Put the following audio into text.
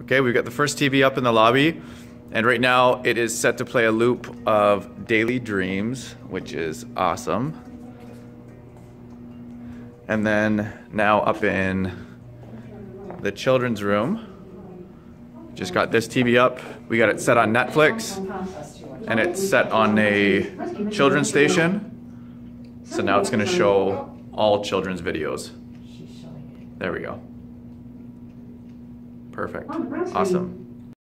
Okay, we've got the first TV up in the lobby, and right now it is set to play a loop of Daily Dreams, which is awesome. And then now up in the children's room, just got this TV up. We got it set on Netflix, and it's set on a children's station. So now it's gonna show all children's videos. There we go. Perfect. Awesome.